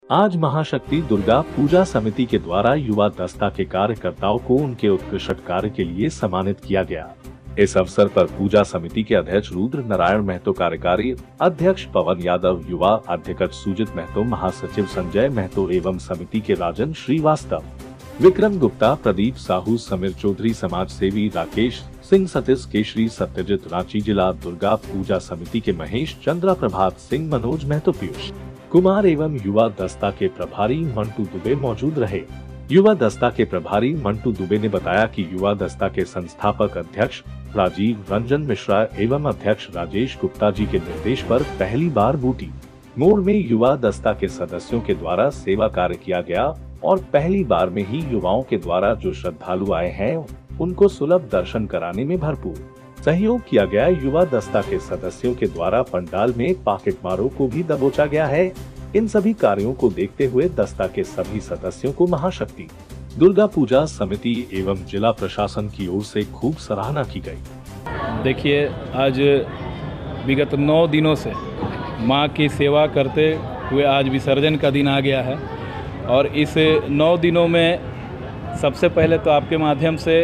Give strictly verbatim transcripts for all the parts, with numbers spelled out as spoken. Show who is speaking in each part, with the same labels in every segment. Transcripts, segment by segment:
Speaker 1: आज महाशक्ति दुर्गा पूजा समिति के द्वारा युवा दस्ता के कार्यकर्ताओं को उनके उत्कृष्ट कार्य के लिए सम्मानित किया गया। इस अवसर पर पूजा समिति के अध्यक्ष रुद्र नारायण महतो, कार्यकारी अध्यक्ष पवन यादव, युवा अध्यक्ष सुजित महतो, महासचिव संजय महतो एवं समिति के राजन श्रीवास्तव, विक्रम गुप्ता, प्रदीप साहू, समीर चौधरी, समाज सेवी राकेश सिंह, सतीश केशरी, सत्यजित रांची, जिला दुर्गा पूजा समिति के महेश चंद्रा, प्रभात सिंह, मनोज महतो, पीयूष कुमार एवं युवा दस्ता के प्रभारी मंटू दुबे मौजूद रहे। युवा दस्ता के प्रभारी मंटू दुबे ने बताया कि युवा दस्ता के संस्थापक अध्यक्ष राजीव रंजन मिश्रा एवं अध्यक्ष राजेश गुप्ता जी के निर्देश पर पहली बार बूटी मोड़ में युवा दस्ता के सदस्यों के द्वारा सेवा कार्य किया गया और पहली बार में ही युवाओं के द्वारा जो श्रद्धालु आए हैं उनको सुलभ दर्शन कराने में भरपूर सहयोग किया गया। युवा दस्ता के सदस्यों के द्वारा पंडाल में पॉकेट मारों को भी दबोचा गया है। इन सभी कार्यों को देखते हुए दस्ता के सभी सदस्यों को महाशक्ति दुर्गा पूजा समिति एवं जिला प्रशासन की ओर से खूब सराहना की गई।
Speaker 2: देखिए, आज विगत नौ दिनों से मां की सेवा करते हुए आज विसर्जन का दिन आ गया है और इस नौ दिनों में सबसे पहले तो आपके माध्यम से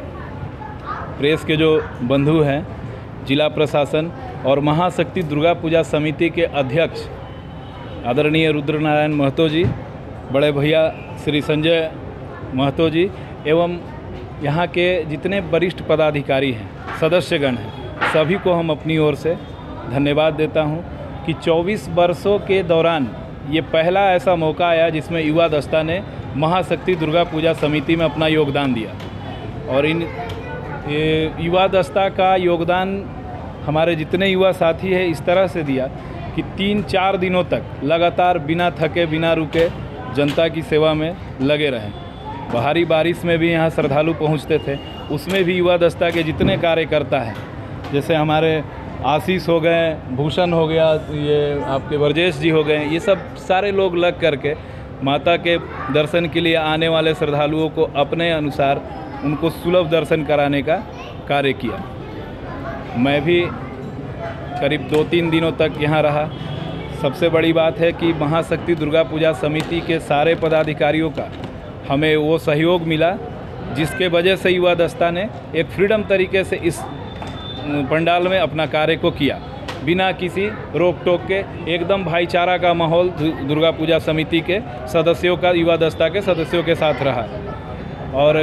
Speaker 2: प्रेस के जो बंधु हैं, जिला प्रशासन और महाशक्ति दुर्गा पूजा समिति के अध्यक्ष आदरणीय रुद्र नारायण महतो जी, बड़े भैया श्री संजय महतो जी एवं यहाँ के जितने वरिष्ठ पदाधिकारी हैं, सदस्यगण हैं, सभी को हम अपनी ओर से धन्यवाद देता हूँ कि चौबीस वर्षों के दौरान ये पहला ऐसा मौका आया जिसमें युवा दस्ता ने महाशक्ति दुर्गा पूजा समिति में अपना योगदान दिया। और इन युवा दस्ता का योगदान हमारे जितने युवा साथी हैं इस तरह से दिया कि तीन चार दिनों तक लगातार बिना थके बिना रुके जनता की सेवा में लगे रहे। बाहरी बारिश में भी यहाँ श्रद्धालु पहुँचते थे, उसमें भी युवा दस्ता के जितने कार्यकर्ता हैं, जैसे हमारे आशीष हो गए, भूषण हो गया, ये आपके ब्रजेश जी हो गए, ये सब सारे लोग लग करके माता के दर्शन के लिए आने वाले श्रद्धालुओं को अपने अनुसार उनको सुलभ दर्शन कराने का कार्य किया। मैं भी करीब दो तीन दिनों तक यहाँ रहा। सबसे बड़ी बात है कि महाशक्ति दुर्गा पूजा समिति के सारे पदाधिकारियों का हमें वो सहयोग मिला जिसके वजह से युवा दस्ता ने एक फ्रीडम तरीके से इस पंडाल में अपना कार्य को किया, बिना किसी रोक टोक के। एकदम भाईचारा का माहौल दुर्गा पूजा समिति के सदस्यों का युवा दस्ता के सदस्यों के साथ रहा। और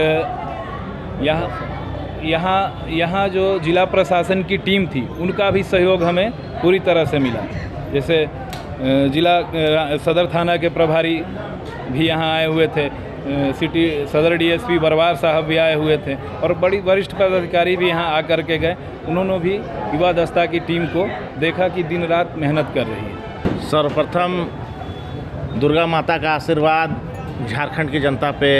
Speaker 2: यहाँ यहाँ यहाँ जो जिला प्रशासन की टीम थी उनका भी सहयोग हमें पूरी तरह से मिला। जैसे जिला सदर थाना के प्रभारी भी यहाँ आए हुए थे, सिटी सदर डीएसपी बरवार साहब भी आए हुए थे और बड़ी वरिष्ठ पदाधिकारी भी यहाँ आकर के गए। उन्होंने भी युवा दस्ता की टीम को देखा कि दिन रात मेहनत कर रही है।
Speaker 3: सर्वप्रथम दुर्गा माता का आशीर्वाद झारखंड की जनता पे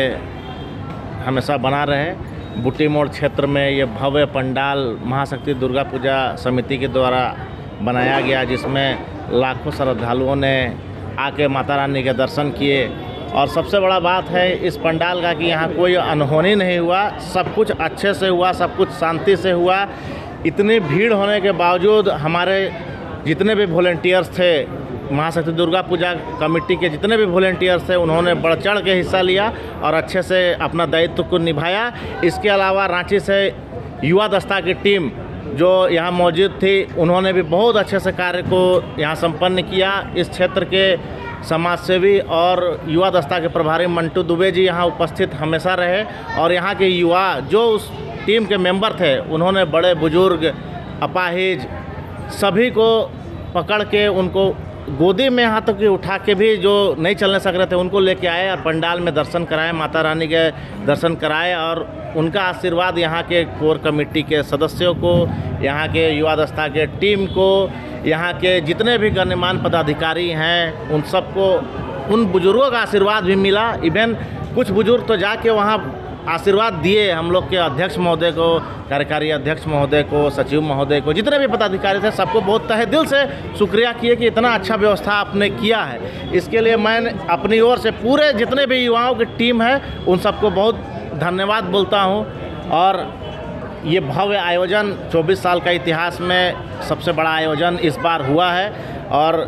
Speaker 3: हमेशा बना रहे। बूटी मोड़ क्षेत्र में ये भव्य पंडाल महाशक्ति दुर्गा पूजा समिति के द्वारा बनाया गया, जिसमें लाखों श्रद्धालुओं ने आके माता रानी के दर्शन किए। और सबसे बड़ा बात है इस पंडाल का कि यहाँ कोई अनहोनी नहीं हुआ, सब कुछ अच्छे से हुआ, सब कुछ शांति से हुआ। इतनी भीड़ होने के बावजूद हमारे जितने भी वॉलंटियर्स थे, महाशक्ति दुर्गा पूजा कमेटी के जितने भी वॉलंटियर्स थे, उन्होंने बढ़ चढ़ के हिस्सा लिया और अच्छे से अपना दायित्व को निभाया। इसके अलावा रांची से युवा दस्ता की टीम जो यहाँ मौजूद थी, उन्होंने भी बहुत अच्छे से कार्य को यहाँ संपन्न किया। इस क्षेत्र के समाज सेवी और युवा दस्ता के प्रभारी मंटू दुबे जी यहाँ उपस्थित हमेशा रहे और यहाँ के युवा जो उस टीम के मेंबर थे, उन्होंने बड़े बुजुर्ग, अपाहिज सभी को पकड़ के उनको गोदी में यहाँ तक उठा के भी जो नहीं चलने सक रहे थे उनको लेके आए और पंडाल में दर्शन कराए, माता रानी के दर्शन कराए। और उनका आशीर्वाद यहाँ के कोर कमेटी के सदस्यों को, यहाँ के युवा दस्ता के टीम को, यहाँ के जितने भी गण्यमान्य पदाधिकारी हैं, उन सबको, उन बुजुर्गों का आशीर्वाद भी मिला। इवन कुछ बुजुर्ग तो जाके वहाँ आशीर्वाद दिए हम लोग के अध्यक्ष महोदय को, कार्यकारी अध्यक्ष महोदय को, सचिव महोदय को, जितने भी पदाधिकारी थे सबको बहुत तहे दिल से शुक्रिया किए कि इतना अच्छा व्यवस्था आपने किया है। इसके लिए मैं अपनी ओर से पूरे जितने भी युवाओं की टीम है उन सबको बहुत धन्यवाद बोलता हूँ। और ये भव्य आयोजन चौबीस साल का इतिहास में सबसे बड़ा आयोजन इस बार हुआ है और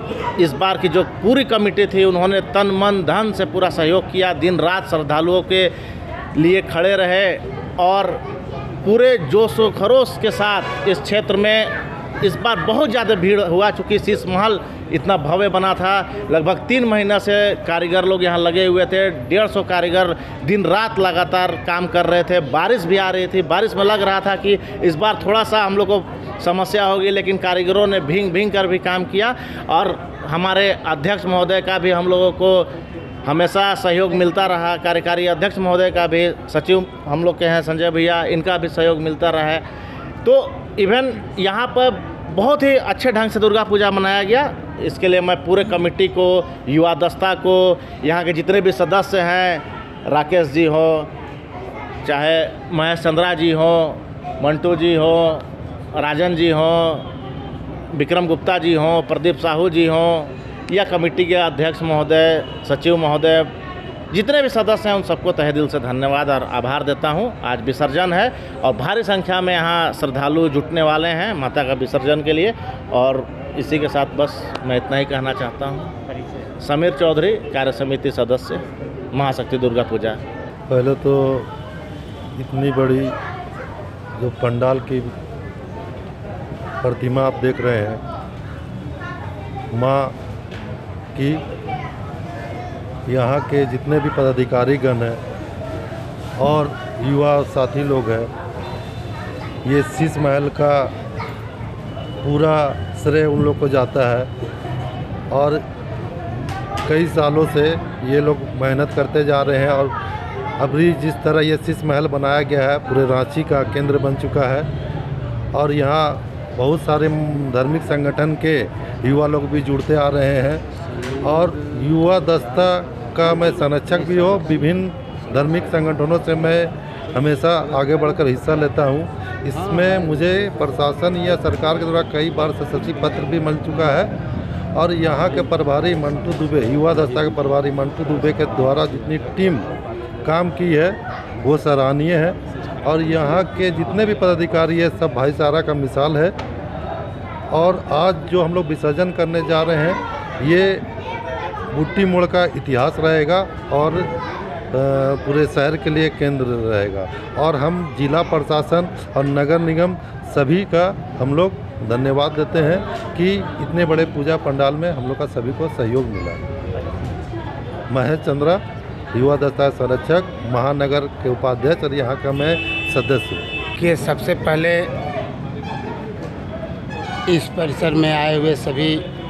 Speaker 3: इस बार की जो पूरी कमेटी थी उन्होंने तन मन धन से पूरा सहयोग किया, दिन रात श्रद्धालुओं के लिए खड़े रहे और पूरे जोश व खरोश के साथ इस क्षेत्र में इस बार बहुत ज़्यादा भीड़ हुआ, चूँकि शीश महल इतना भव्य बना था। लगभग तीन महीना से कारीगर लोग यहाँ लगे हुए थे, डेढ़ सौ कारीगर दिन रात लगातार काम कर रहे थे। बारिश भी आ रही थी, बारिश में लग रहा था कि इस बार थोड़ा सा हम लोग को समस्या होगी, लेकिन कारीगरों ने भींग भींग कर भी काम किया और हमारे अध्यक्ष महोदय का भी हम लोगों को हमेशा सहयोग मिलता रहा। कार्यकारी अध्यक्ष महोदय का भी, सचिव हम लोग के हैं संजय भैया, इनका भी सहयोग मिलता रहा है। तो इवन यहाँ पर बहुत ही अच्छे ढंग से दुर्गा पूजा मनाया गया। इसके लिए मैं पूरे कमेटी को, युवा दस्ता को, यहाँ के जितने भी सदस्य हैं, राकेश जी हो, चाहे महेश चंद्रा जी हो, मंटू जी हो, राजन जी हो, विक्रम गुप्ता जी हो, प्रदीप साहू जी हो, या कमेटी के अध्यक्ष महोदय, सचिव महोदय, जितने भी सदस्य हैं उन सबको तहे दिल से धन्यवाद और आभार देता हूं। आज विसर्जन है और भारी संख्या में यहाँ श्रद्धालु जुटने वाले हैं माता का विसर्जन के लिए। और इसी के साथ बस मैं इतना ही कहना चाहता हूं। समीर चौधरी, कार्य समिति सदस्य, महाशक्ति दुर्गा पूजा।
Speaker 4: पहले तो इतनी बड़ी जो पंडाल की प्रतिमा आप देख रहे हैं, माँ की, यहाँ के जितने भी पदाधिकारीगण हैं और युवा साथी लोग हैं, ये शीश महल का पूरा श्रेय उन लोग को जाता है। और कई सालों से ये लोग मेहनत करते जा रहे हैं और अभी जिस तरह ये शीश महल बनाया गया है, पूरे रांची का केंद्र बन चुका है। और यहाँ बहुत सारे धार्मिक संगठन के युवा लोग भी जुड़ते आ रहे हैं और युवा दस्ता का मैं संरक्षक भी हो, विभिन्न धार्मिक संगठनों से मैं हमेशा आगे बढ़कर हिस्सा लेता हूँ। इसमें मुझे प्रशासन या सरकार के द्वारा कई बार सशस्त्री पत्र भी मिल चुका है और यहाँ के प्रभारी मंटू दुबे, युवा दस्ता के प्रभारी मंटू दुबे के द्वारा जितनी टीम काम की है वो सराहनीय है। और यहाँ के जितने भी पदाधिकारी है सब भाईचारा का मिसाल है। और आज जो हम लोग विसर्जन करने जा रहे हैं, ये बुट्टी मोड़ का इतिहास रहेगा और पूरे शहर के लिए केंद्र रहेगा। और हम जिला प्रशासन और नगर निगम सभी का हम लोग धन्यवाद देते हैं कि इतने बड़े पूजा पंडाल में हम लोग का सभी को सहयोग मिला। महेश चंद्रा, युवा दस्ता संरक्षक, महानगर के उपाध्यक्ष और यहाँ का मैं सदस्य हूँ।
Speaker 5: कि सबसे पहले इस परिसर में आए हुए सभी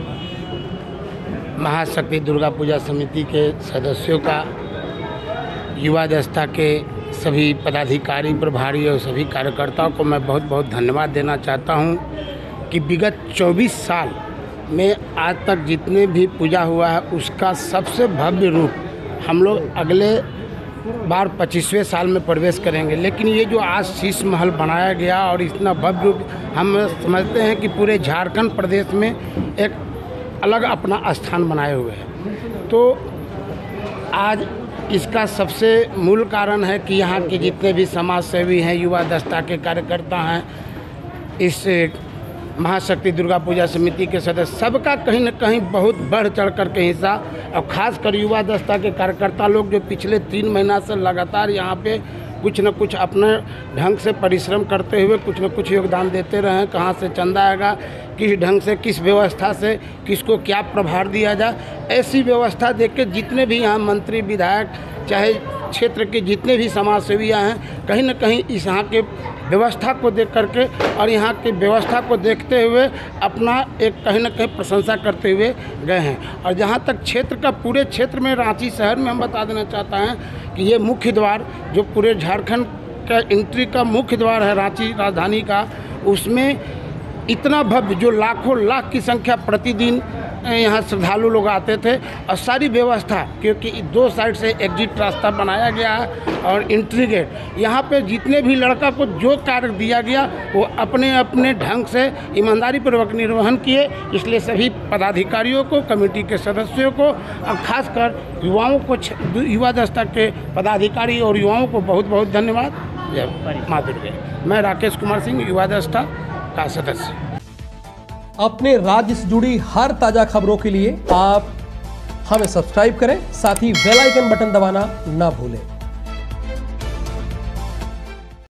Speaker 5: महाशक्ति दुर्गा पूजा समिति के सदस्यों का, युवा दस्ता के सभी पदाधिकारी, प्रभारी और सभी कार्यकर्ताओं को मैं बहुत बहुत धन्यवाद देना चाहता हूं कि विगत चौबीस साल में आज तक जितने भी पूजा हुआ है उसका सबसे भव्य रूप हम लोग अगले बार पच्चीसवें साल में प्रवेश करेंगे। लेकिन ये जो आज शीश महल बनाया गया और इतना भव्य रूप, हम समझते हैं कि पूरे झारखंड प्रदेश में एक अलग अपना स्थान बनाए हुए हैं। तो आज इसका सबसे मूल कारण है कि यहाँ के जितने भी समाज सेवी हैं, युवा दस्ता के कार्यकर्ता हैं, इस महाशक्ति दुर्गा पूजा समिति के सदस्य, सबका कहीं न कहीं बहुत बढ़ चढ़ कर के हिस्सा, और ख़ासकर युवा दस्ता के कार्यकर्ता लोग जो पिछले तीन महीना से लगातार यहाँ पे कुछ न कुछ अपने ढंग से परिश्रम करते हुए कुछ न कुछ योगदान देते रहे हैं। कहाँ से चंदा आएगा, किस ढंग से, किस व्यवस्था से किसको क्या प्रभार दिया जाए, ऐसी व्यवस्था देख के जितने भी यहाँ मंत्री, विधायक, चाहे क्षेत्र के जितने भी समाज सेवियाँ हैं, कहीं न कहीं इस यहाँ के व्यवस्था को देख करके और यहाँ की व्यवस्था को देखते हुए अपना एक कहीं न कहीं प्रशंसा करते हुए गए हैं। और जहाँ तक क्षेत्र का, पूरे क्षेत्र में, रांची शहर में हम बता देना चाहता हैं कि ये मुख्य द्वार जो पूरे झारखंड का एंट्री का मुख्य द्वार है रांची राजधानी का, उसमें इतना भव्य, जो लाखों लाख की संख्या प्रतिदिन यहाँ श्रद्धालु लोग आते थे, और सारी व्यवस्था, क्योंकि दो साइड से एग्जिट रास्ता बनाया गया है और एंट्री गेट, यहाँ पे जितने भी लड़का को जो कार्य दिया गया वो अपने अपने ढंग से ईमानदारी पूर्वक निर्वहन किए। इसलिए सभी पदाधिकारियों को, कमेटी के सदस्यों को और ख़ासकर युवाओं को, युवा दस्ता के पदाधिकारी और युवाओं को बहुत बहुत धन्यवाद। जय माँ दुर्गा। मैं राकेश कुमार सिंह, युवा दस्ता का सदस्य।
Speaker 6: अपने राज्य से जुड़ी हर ताजा खबरों के लिए आप हमें सब्सक्राइब करें, साथ ही बेल आइकन बटन दबाना ना भूलें।